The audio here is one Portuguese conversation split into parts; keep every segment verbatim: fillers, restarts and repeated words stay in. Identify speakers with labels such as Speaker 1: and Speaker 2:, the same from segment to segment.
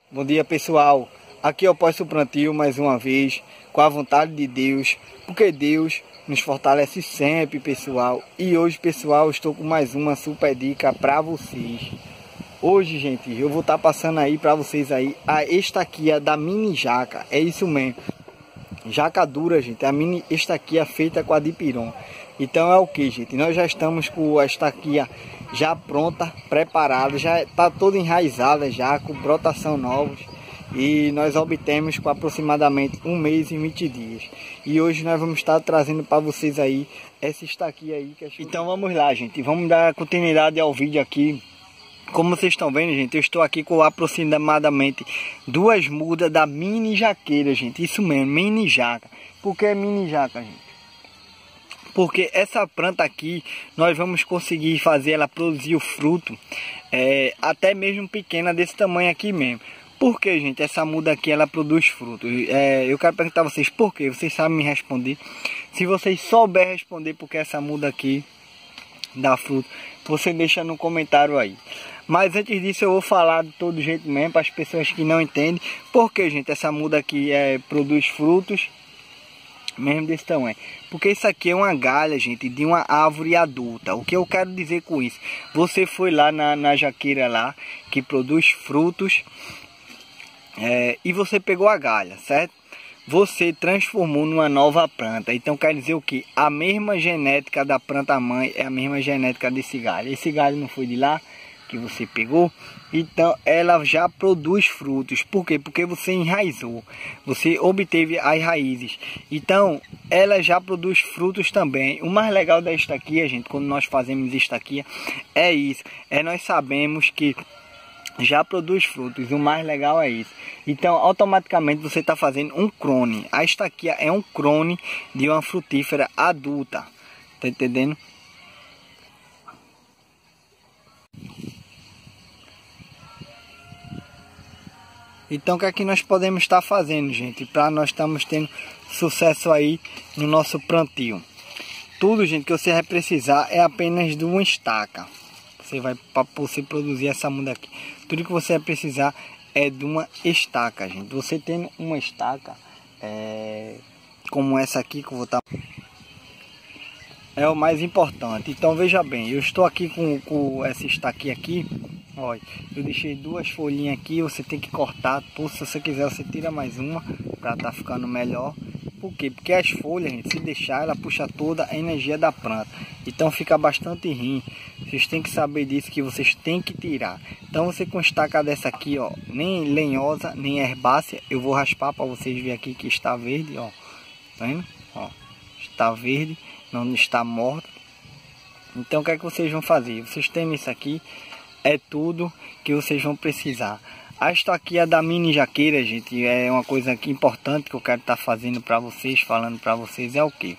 Speaker 1: Bom dia, pessoal. Aqui eu posto o plantio mais uma vez, com a vontade de Deus, porque Deus nos fortalece sempre, pessoal. E hoje, pessoal, eu estou com mais uma super dica para vocês. Hoje, gente, eu vou estar passando aí para vocês aí a estaquia da mini jaca. É isso mesmo. Jaca dura, gente. A mini estaquia feita com a dipiron. Então é o que, gente? Nós já estamos com a estaquia já pronta, preparada, já está toda enraizada já, com brotação novos. E nós obtemos com aproximadamente um mês e vinte dias. E hoje nós vamos estar trazendo para vocês aí essa estaquia aí. Que é show. Então vamos lá, gente. Vamos dar continuidade ao vídeo aqui. Como vocês estão vendo, gente, eu estou aqui com aproximadamente duas mudas da mini jaqueira, gente. Isso mesmo, mini jaca. Por que mini jaca, gente? Porque essa planta aqui, nós vamos conseguir fazer ela produzir o fruto, é, até mesmo pequena desse tamanho aqui mesmo. Por que, gente, essa muda aqui, ela produz frutos? É, eu quero perguntar a vocês por quê? Vocês sabem me responder? Se vocês souberem responder porque essa muda aqui dá fruto, você deixa no comentário aí. Mas antes disso eu vou falar de todo jeito mesmo, para as pessoas que não entendem. Por que, gente, essa muda aqui é, produz frutos mesmo desse tamanho? Porque isso aqui é uma galha, gente, de uma árvore adulta. O que eu quero dizer com isso? Você foi lá na, na jaqueira lá, que produz frutos, é, e você pegou a galha, certo? Você transformou numa nova planta. Então quer dizer o que? A mesma genética da planta mãe é a mesma genética desse galho. Esse galho não foi de lá que você pegou, então ela já produz frutos. Por quê? Porque você enraizou, você obteve as raízes, então ela já produz frutos também. O mais legal da estaquia, gente, quando nós fazemos estaquia, é isso, é nós sabemos que já produz frutos. O mais legal é isso. Então automaticamente você está fazendo um clone. A estaquia é um clone de uma frutífera adulta, tá entendendo? Então o que é que nós podemos estar fazendo, gente, para nós estamos tendo sucesso aí no nosso plantio? Tudo, gente, que você vai precisar é apenas de uma estaca. Você vai, para você produzir essa muda aqui, tudo que você vai precisar é de uma estaca, gente. Você tendo uma estaca é, como essa aqui que eu vou estar, é o mais importante. Então veja bem, eu estou aqui com, com essa estaquinha aqui. Olha, eu deixei duas folhinhas aqui. Você tem que cortar, ou se você quiser você tira mais uma para estar ficando melhor. Por quê? Porque as folhas, gente, se deixar, ela puxa toda a energia da planta, então fica bastante ruim. Vocês têm que saber disso, que vocês têm que tirar. Então você com estaca dessa aqui, ó, nem lenhosa nem herbácea, eu vou raspar para vocês verem aqui que está verde, ó, tá vendo? Ó, está verde, não está morta. Então o que é que vocês vão fazer? Vocês têm isso aqui, é tudo que vocês vão precisar. A estaquia da mini jaqueira, gente, é uma coisa aqui importante que eu quero estar fazendo para vocês, falando para vocês, é o que?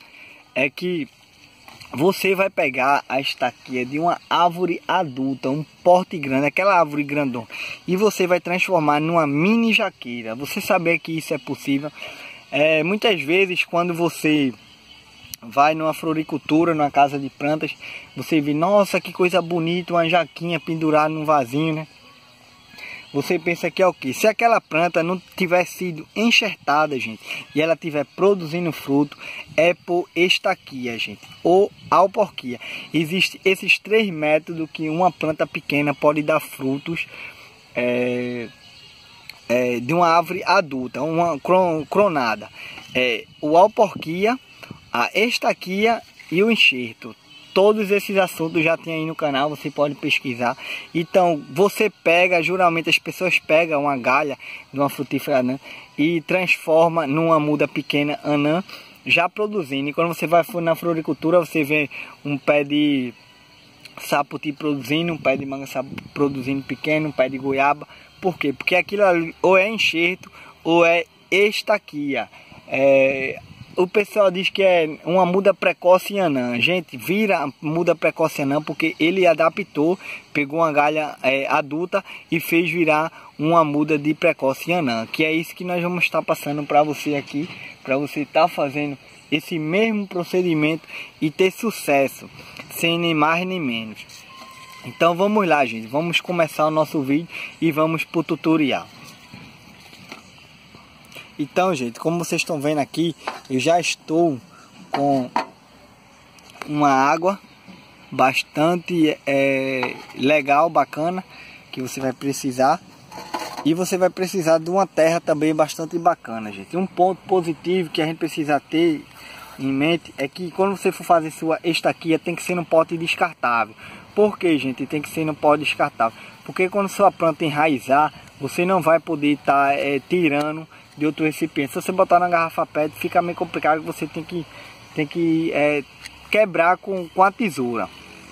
Speaker 1: É que você vai pegar a estaquia de uma árvore adulta, um porte grande, aquela árvore grandona, e você vai transformar numa mini jaqueira. Você saber que isso é possível. É, muitas vezes quando você vai numa floricultura, numa casa de plantas, você vê, nossa, que coisa bonita, uma jaquinha pendurada num vasinho, né? Você pensa que é o que? Se aquela planta não tiver sido enxertada, gente, e ela tiver produzindo fruto, é por estaquia, gente, ou alporquia. Existem esses três métodos que uma planta pequena pode dar frutos é, é, de uma árvore adulta, uma cronada. É, o alporquia, a estaquia e o enxerto. Todos esses assuntos já tem aí no canal, você pode pesquisar. Então você pega, geralmente as pessoas pegam uma galha de uma frutífera anã e transforma numa muda pequena anã já produzindo. E quando você vai na floricultura, você vê um pé de sapoti produzindo, um pé de manga produzindo pequeno, um pé de goiaba. Por quê? Porque aquilo ali ou é enxerto ou é estaquia. É... O pessoal diz que é uma muda precoce em anã. Gente, vira muda precoce em anã porque ele adaptou, pegou uma galha é, adulta e fez virar uma muda de precoce em anã. Que é isso que nós vamos estar passando para você aqui, para você estar fazendo esse mesmo procedimento e ter sucesso, sem nem mais nem menos. Então vamos lá, gente, vamos começar o nosso vídeo e vamos para o tutorial. Então, gente, como vocês estão vendo aqui, eu já estou com uma água bastante é, legal, bacana, que você vai precisar. E você vai precisar de uma terra também bastante bacana, gente. Um ponto positivo que a gente precisa ter em mente é que quando você for fazer sua estaquia, tem que ser num pote descartável. Por que, gente? Tem que ser num pote descartável. Porque quando sua planta enraizar, você não vai poder estar tá, é, tirando de outro recipiente. Se você botar na garrafa P E T, fica meio complicado, você tem que, tem que é, quebrar com, com a tesoura.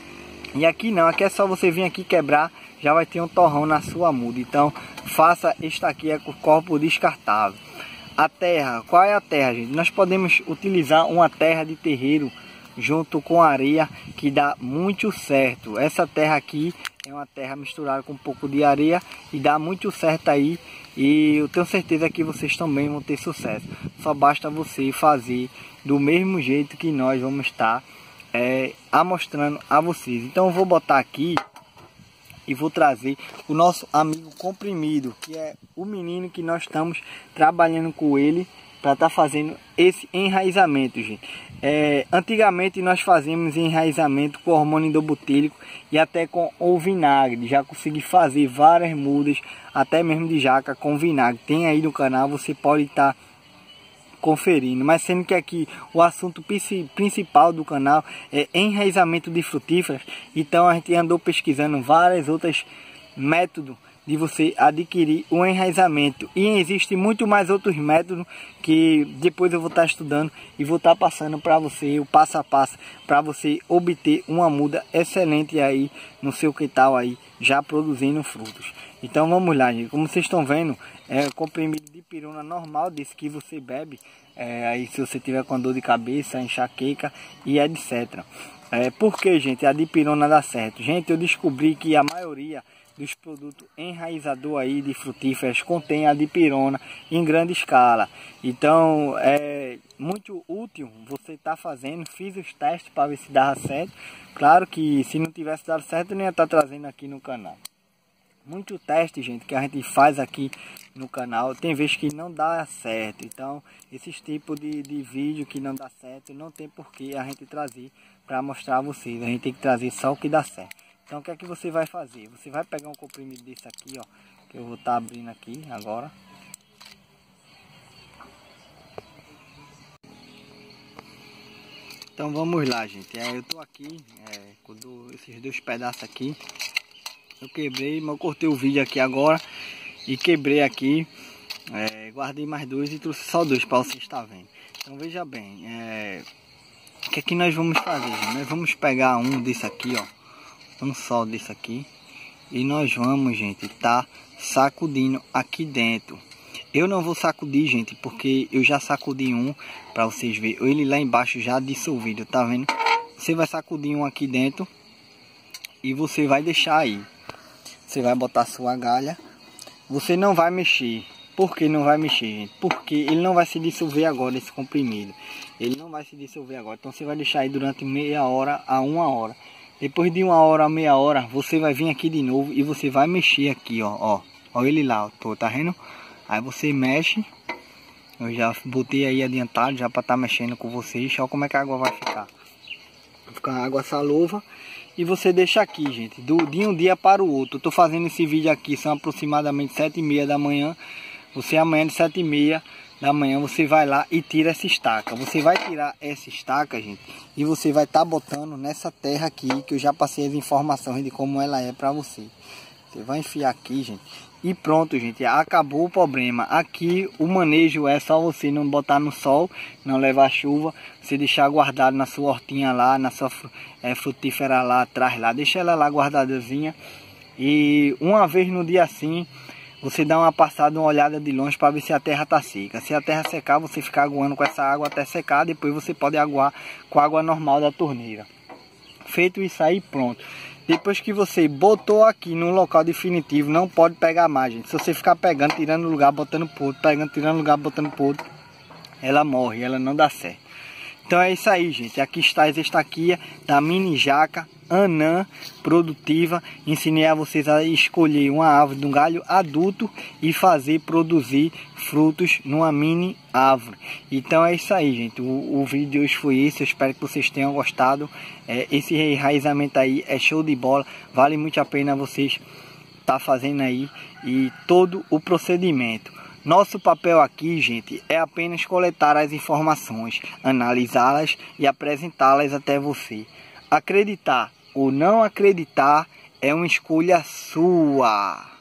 Speaker 1: E aqui não, aqui é só você vir aqui quebrar, já vai ter um torrão na sua muda. Então faça estaquia com corpo descartável. A terra, qual é a terra, gente? Nós podemos utilizar uma terra de terreiro junto com areia, que dá muito certo. Essa terra aqui é uma terra misturada com um pouco de areia e dá muito certo aí. E eu tenho certeza que vocês também vão ter sucesso. Só basta você fazer do mesmo jeito que nós vamos estar é, mostrando a vocês. Então eu vou botar aqui e vou trazer o nosso amigo comprimido, que é o menino que nós estamos trabalhando com ele para estar tá fazendo esse enraizamento, gente. É, antigamente nós fazíamos enraizamento com hormônio endobutílico e até com o vinagre. Já consegui fazer várias mudas, até mesmo de jaca com vinagre. Tem aí no canal, você pode estar tá conferindo. Mas sendo que aqui o assunto principal do canal é enraizamento de frutíferas, então a gente andou pesquisando várias outras métodos de você adquirir o enraizamento, e existe muito mais outros métodos que depois eu vou estar estudando e vou estar passando para você o passo a passo para você obter uma muda excelente aí no seu quintal aí, já produzindo frutos. Então vamos lá, gente. Como vocês estão vendo, é comprimido de pirona normal, desse que você bebe é, aí se você tiver com dor de cabeça, enxaqueca e etcétera. É, por que, gente, a dipirona dá certo? Gente, eu descobri que a maioria dos produtos enraizador aí de frutíferas contém a dipirona em grande escala. Então é muito útil você estar tá fazendo. Fiz os testes para ver se dava certo. Claro que se não tivesse dado certo, eu não ia estar tá trazendo aqui no canal. Muito teste, gente, que a gente faz aqui no canal, tem vezes que não dá certo. Então esses tipos de, de vídeo que não dá certo, não tem porquê a gente trazer para mostrar a vocês. A gente tem que trazer só o que dá certo. Então o que é que você vai fazer? Você vai pegar um comprimido desse aqui, ó, que eu vou estar tá abrindo aqui agora. Então vamos lá, gente. É, eu tô aqui é, com do, esses dois pedaços aqui. Eu quebrei, mas eu cortei o vídeo aqui agora e quebrei aqui. É, guardei mais dois e trouxe só dois para você estar vendo. Então veja bem, é, o que é que nós vamos fazer, gente? Nós vamos pegar um desse aqui, ó. Um só desse aqui, e nós vamos, gente, tá sacudindo aqui dentro. Eu não vou sacudir, gente, porque eu já sacudi um para vocês verem. Ele lá embaixo já dissolvido, tá vendo? Você vai sacudir um aqui dentro e você vai deixar aí. Você vai botar sua galha. Você não vai mexer. Por que não vai mexer, gente? Porque ele não vai se dissolver agora, esse comprimido. Ele não vai se dissolver agora. Então você vai deixar aí durante meia hora a uma hora. Depois de uma hora a meia hora, você vai vir aqui de novo e você vai mexer aqui, ó, ó. Ó ele lá, ó, tô, tá vendo? Aí você mexe. Eu já botei aí adiantado já para estar tá mexendo com vocês. Olha como é que a água vai ficar. Vai ficar água salova. E você deixa aqui, gente, do, de um dia para o outro. Eu tô fazendo esse vídeo aqui, são aproximadamente sete e meia da manhã. Você amanhã de sete e meia da manhã você vai lá e tira essa estaca. Você vai tirar essa estaca, gente, e você vai estar tá botando nessa terra aqui, que eu já passei as informações de como ela é para você. Você vai enfiar aqui, gente, e pronto, gente, acabou o problema. Aqui o manejo é só você não botar no sol, não levar chuva, você deixar guardado na sua hortinha lá, na sua é, frutífera lá atrás, lá, deixa ela lá guardadazinha. E uma vez no dia assim, você dá uma passada, uma olhada de longe para ver se a terra está seca. Se a terra secar, você fica aguando com essa água até secar. Depois você pode aguar com a água normal da torneira. Feito isso aí, pronto. Depois que você botou aqui no local definitivo, não pode pegar mais, gente. Se você ficar pegando, tirando lugar, botando pro outro, pegando, tirando lugar, botando pro outro, ela morre, ela não dá certo. Então é isso aí, gente. Aqui está a estaquia da mini jaca anã produtiva. Ensinei a vocês a escolher uma árvore de um galho adulto e fazer produzir frutos numa mini árvore. Então é isso aí, gente. O, o vídeo de hoje foi esse. Eu espero que vocês tenham gostado. É, esse enraizamento aí é show de bola. Vale muito a pena vocês estar tá fazendo aí e todo o procedimento. Nosso papel aqui, gente, é apenas coletar as informações, analisá-las e apresentá-las até você. Acreditar ou não acreditar é uma escolha sua.